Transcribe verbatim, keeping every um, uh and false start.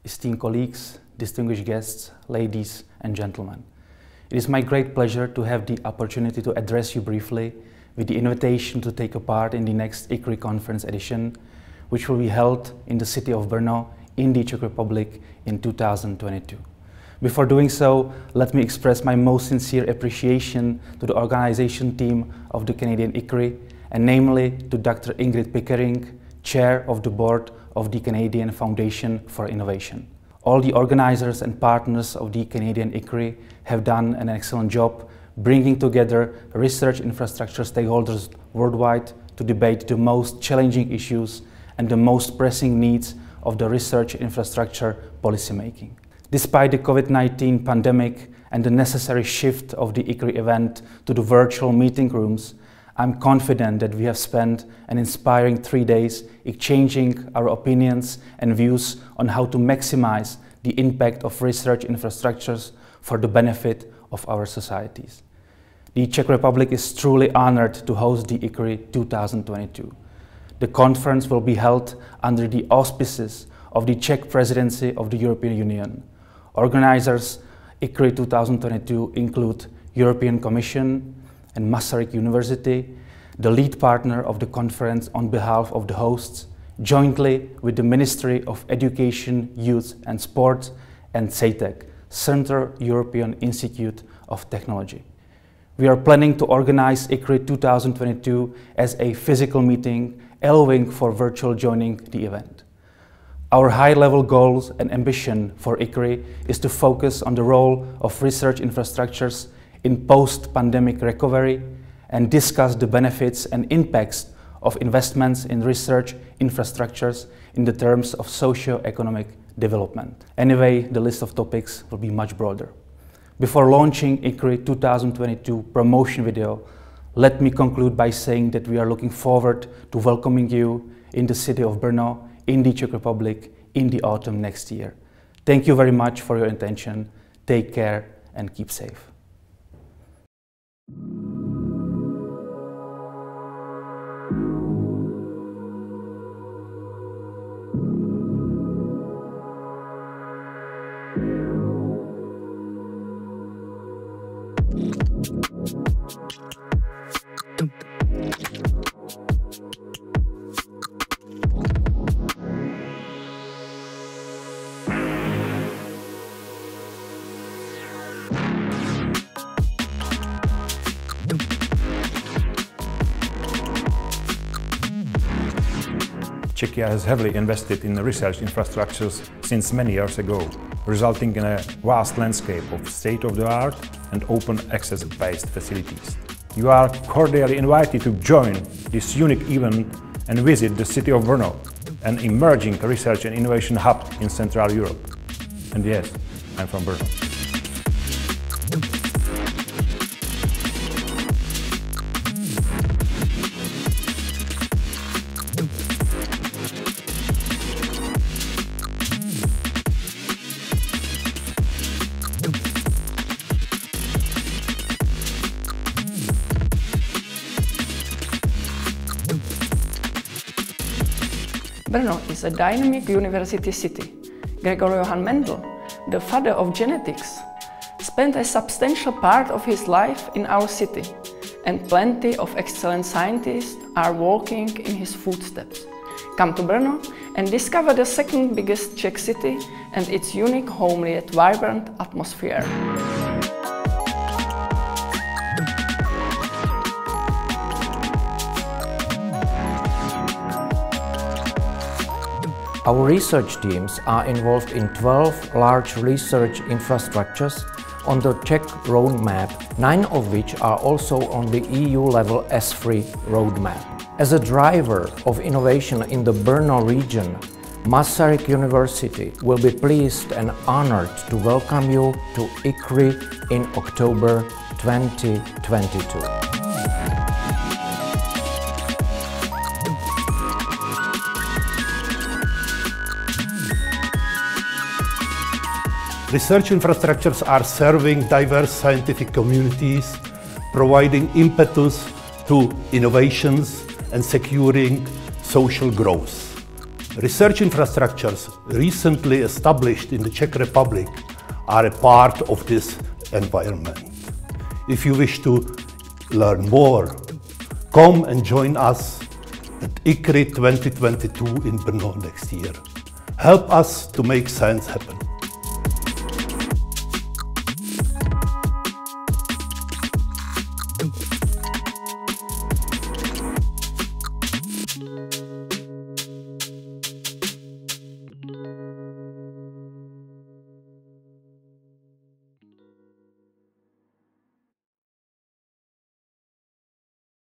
esteemed colleagues, distinguished guests, ladies and gentlemen. It is my great pleasure to have the opportunity to address you briefly with the invitation to take a part in the next I C R I conference edition, which will be held in the city of Brno in the Czech Republic in two thousand twenty-two. Before doing so, let me express my most sincere appreciation to the organization team of the Canadian I C R I, and namely to Doctor Ingrid Pickering, Chair of the Board of the Canadian Foundation for Innovation. All the organizers and partners of the Canadian I C R I have done an excellent job bringing together research infrastructure stakeholders worldwide to debate the most challenging issues and the most pressing needs of the research infrastructure policymaking. Despite the COVID nineteen pandemic and the necessary shift of the I C R I event to the virtual meeting rooms, I'm confident that we have spent an inspiring three days exchanging our opinions and views on how to maximize the impact of research infrastructures for the benefit of our societies. The Czech Republic is truly honored to host the I C R I two thousand twenty-two. The conference will be held under the auspices of the Czech Presidency of the European Union. Organizers I C R I two thousand twenty-two include European Commission and Masaryk University, the lead partner of the conference on behalf of the hosts, jointly with the Ministry of Education, Youth and Sport and C E T E C, Central European Institute of Technology. We are planning to organize I C R I two thousand twenty-two as a physical meeting, allowing for virtual joining the event. Our high-level goals and ambition for I C R I is to focus on the role of research infrastructures in post-pandemic recovery and discuss the benefits and impacts of investments in research infrastructures in the terms of socio-economic development. Anyway, the list of topics will be much broader. Before launching I C R I two thousand twenty-two promotion video, let me conclude by saying that we are looking forward to welcoming you in the city of Brno, in the Czech Republic, in the autumn next year. Thank you very much for your attention. Take care and keep safe. Czechia has heavily invested in research infrastructures since many years ago, resulting in a vast landscape of state-of-the-art and open access-based facilities. You are cordially invited to join this unique event and visit the city of Brno, an emerging research and innovation hub in Central Europe. And yes, I'm from Brno. Brno is a dynamic university city. Gregor Johann Mendel, the father of genetics, spent a substantial part of his life in our city, and plenty of excellent scientists are walking in his footsteps. Come to Brno and discover the second biggest Czech city and its unique, homely yet vibrant atmosphere. Our research teams are involved in twelve large research infrastructures on the Czech roadmap, nine of which are also on the E U-level S three roadmap. As a driver of innovation in the Brno region, Masaryk University will be pleased and honored to welcome you to I C R I in October twenty twenty-two. Research infrastructures are serving diverse scientific communities, providing impetus to innovations and securing social growth. Research infrastructures recently established in the Czech Republic are a part of this environment. If you wish to learn more, come and join us at I C R I twenty twenty-two in Brno next year. Help us to make science happen.